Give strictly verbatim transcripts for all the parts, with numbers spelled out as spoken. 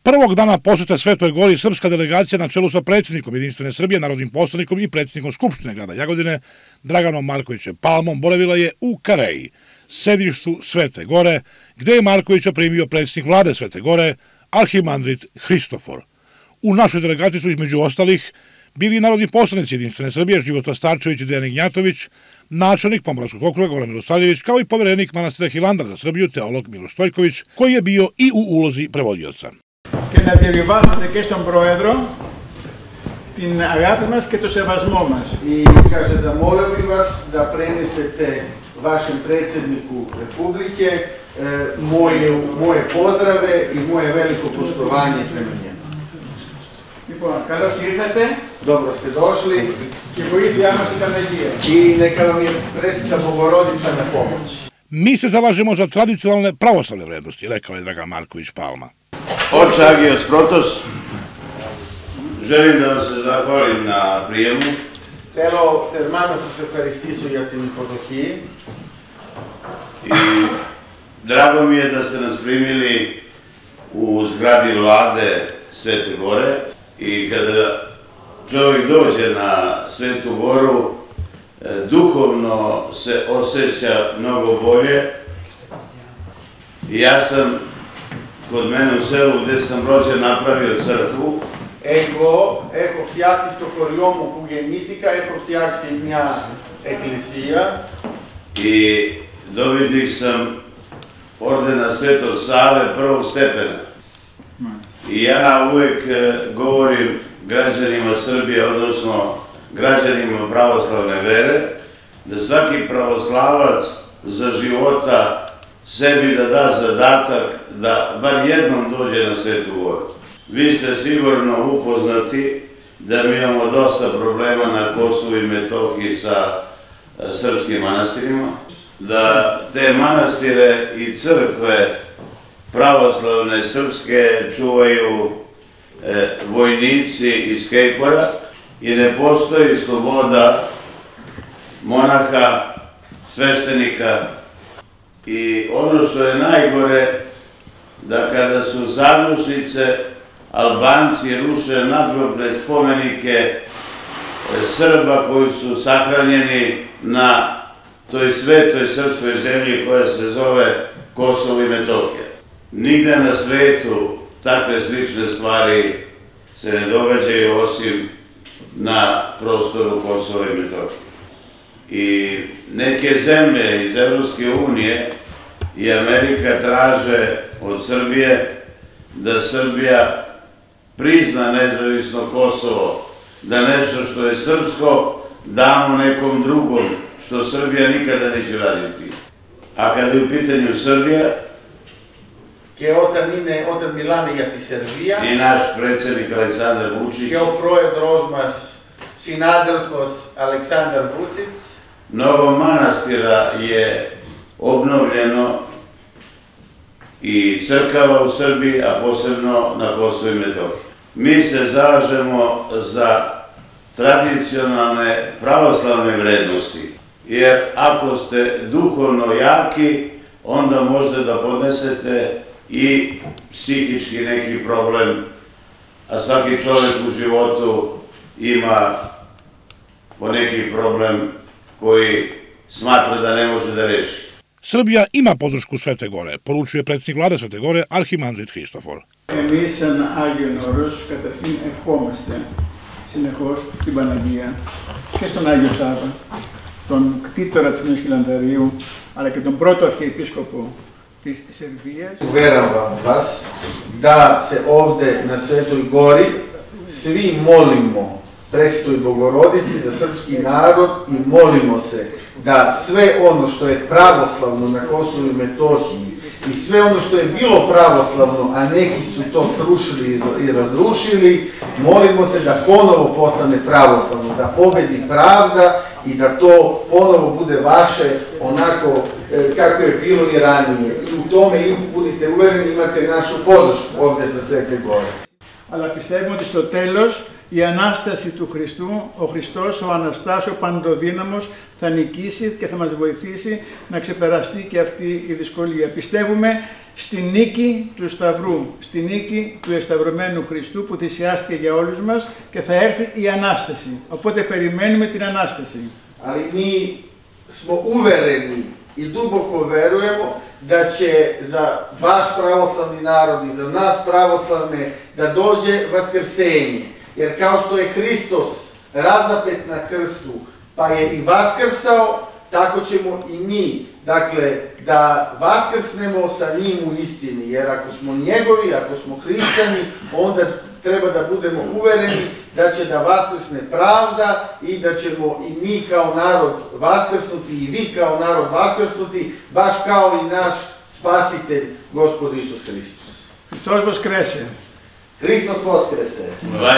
Prvog dana posete Svetoj Gori srpska delegacija na čelu sa predsjednikom Jedinstvene Srbije, narodnim poslanikom i predsjednikom Skupštine grada Jagodine, Draganom Markovićem Palmom, boravila je u Kareji, sedištu Svete Gore, gde je Markovića primio predsjednik vlade Svete Gore, arhimandrit Hristofor. U našoj delegaciji su između ostalih bili narodni poslanici Jedinstvene Srbije, Života Starčević i Dejan Ignjatović, načelnik Pomoravskog okruga Goran Milosavljević, kao i poverenik manastira Hilandar za Srbiju, teolog Miloš Stojković, koji je bio i u ulozi prevodioca. Και να διαβιβάσετε και στον Πρόεδρο την αγάπη μας και το σεβασμό μας. I kaže, zamolio bih vas da prenesete vašem predsjedniku Republike moje, moje pozdrave i moje veliko poštovanje prema njemu. Λοιπόν, καλώς ήρθατε. Dobro ste došli. Και βοήθειά μας η Παναγία. I neka vam je presveta Bogorodica na pomoć. Mi se zalažemo za tradicionalne pravoslavne vrednosti, rekao je Dragan Marković Palma. Oče Agios Protos, želim da vam se zahvalim na prijemu. Θέλω θερμά να σας ευχαριστήσω για την υποδοχή. I drago mi je da ste nas primili u zgradi vlade Svete Gore i kada čovjek dođe na Svetu Goru, duhovno se osjeća mnogo bolje. Ja sam kod mene u selu gdje sam rođen napravio crkvu. Εγώ έχω φτιάξει στο χωριό μου που γεννήθηκα, έχω φτιάξει μια εκκλησία. I dobitnik sam ordena Svetog Save prvog stepena. I ja uvijek govorim građanima Srbije, odnosno građanima pravoslavne vere, da svaki pravoslavac za života sebi da da zadatak da bar jednom dođe na Svetu Goru. Vi ste sigurno upoznati da mi imamo dosta problema na Kosovu i Metohiji sa srpskim manastirima, da te manastire i crkve pravoslavne srpske čuvaju vojnici iz Kejfora i ne postoji sloboda monaha, sveštenika. I ono što je najgore, da kada su zadušnice, Albanci ruše nadgrobne spomenike Srba koji su sahranjeni na toj svetoj srpskoj zemlji koja se zove Kosovo i Metohija. Nigde na svetu takve slične stvari se ne događaju osim na prostoru Kosova i Metohije. I neke zemlje iz Evropske unije i Amerika traže od Srbije da Srbija prizna nezavisno Kosovo, da nešto što je srpsko damo nekom drugom, što Srbija nikada neće raditi. A kada je u pitanju Srbija, και όταν, είναι, όταν μιλάμε για τη Σερβία, i naš predsjednik Aleksandar Vučić, και ο πρόεδρος μας, συνάδελφος Aleksandar Vučić, mnogo manastira je obnovljeno i crkava u Srbiji, a posebno na Kosovu i Metohiji. Mi se zalažemo za tradicionalne pravoslavne vrednosti, jer ako ste duhovno jaki, onda možete da podnesete i psihički neki problem, a svaki čovjek u životu ima poneki problem koji smatra da ne može da reši. Srbija ima podršku Svete Gore, poručuje predsjednik vlade Svete Gore, arhimandrit Hristofor. Εμείς σαν Άγιον Όρος καταρχήν ευχόμαστε συνεχώς στην Παναγία και στον Άγιο Σάββα, τον κτήτορα της Νέας Χιλανδαρίου, αλλά και τον πρώτο αρχιεπίσκοπο της Σερβίας. Uveravam vas da se ovde na Svetoj Gori svi molimo Presvetoj Bogorodici za srpski narod i molimo se da sve ono što je pravoslavno na Kosovu i Metohiji i sve ono što je bilo pravoslavno, a neki su to srušili i razrušili, molimo se da ponovo postane pravoslavno, da pobedi pravda i da to ponovo bude vaše onako kako je bilo i ranije. I u tome budite uvereni, imate našu podršku ovde sa Svete Gore. Αλλά πιστεύουμε ότι στο τέλος η Ανάσταση του Χριστού, ο Χριστός, ο Αναστάς, ο Παντοδύναμος, θα νικήσει και θα μας βοηθήσει να ξεπεραστεί και αυτή η δυσκολία. Πιστεύουμε στη νίκη του Σταυρού, στη νίκη του εσταυρωμένου Χριστού που θυσιάστηκε για όλους μας και θα έρθει η Ανάσταση. Οπότε περιμένουμε την Ανάσταση. Ali mi smo uvereni i duboko verujemo da će za vaš pravoslavni narod i za nas pravoslavne da dođe vaskrsenje. Jer kao što je Hristos razapet na krstu pa je i vaskrsao, tako ćemo i mi, dakle, da vaskrsnemo sa njim u istini. Jer ako smo njegovi, ako smo hrišćani, onda treba da budemo uvereni da će da vaskrsne pravda i da ćemo i mi kao narod vaskrsnuti i vi kao narod vaskrsnuti, baš kao i naš spasitelj, Gospod Isus Hristos. Hristos Voskrese. Hristos Voskrese.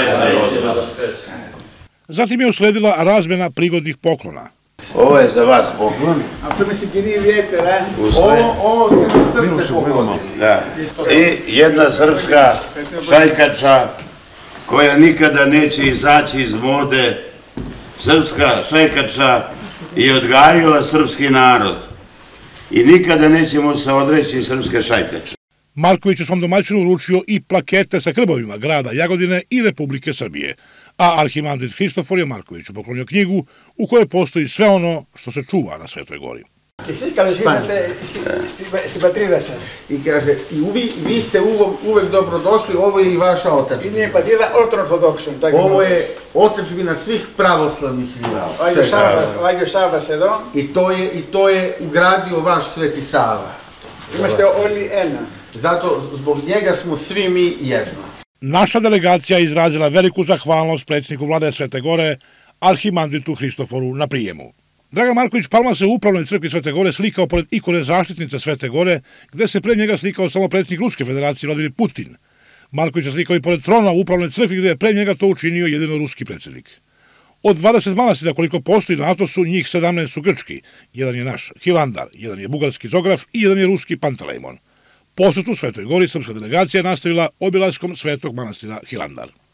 Zatim je usledila razmjena prigodnih poklona. Ovo je za vas poklon. Αυτό με συγκινεί ιδιαίτερα. Ovo, ovo ste nam srce poklonili. Da. I jedna srpska šajkača koja nikada neće izaći iz mode. Srpska šajkača je odgajila srpski narod i nikada nećemo se odreći srpske šajkače. Marković je svom domaćinu uručio i plakete sa grbovima grada Jagodine i Republike Srbije, a arhimandrit Hristofor je Markoviću poklonio knjigu u kojoj postoji sve ono što se čuva na Svetoj Gori. Και εσείς καλώς ήρθατε στη, στη, στην πατρίδα σας. I kaže, i vi, vi ste uvek, uvek dobrodošli, ovo je i vaša otadžbina. Είναι η πατρίδα όλων των Ορθοδόξων. Ovo je otadžbina svih pravoslavnih ljudi. Ο Άγιος Σάββας, ο Άγιος Σάββας εδώ. I to je, i to je ugradio vaš Sveti Sava. Είμαστε όλοι ένα. Zato, zbog njega smo svi mi jedno. Naša delegacija je izrazila veliku zahvalnost predsjedniku vlade Svete Gore, arhimandritu Hristoforu na prijemu. Dragan Marković Palma se u upravnoj crkvi Svete Gore slikao pored ikone zaštitnice Svete Gore, gde se pre njega slikao samo predsjednik Ruske federacije Vladimir Putin. Marković se slikao i pored trona u upravnoj crkvi, gde je pre njega to učinio jedino ruski predsjednik. Od dvadeset manastira koliko postoji na Atosu, njih sedamnaest su grčki. Jedan je naš Hilandar, jedan je bugarski Zograf i jedan je ruski Pantelejmon. Posetu Svetoj Gori srpska delegacija nastavila obilaskom svetog manastira Hilandar.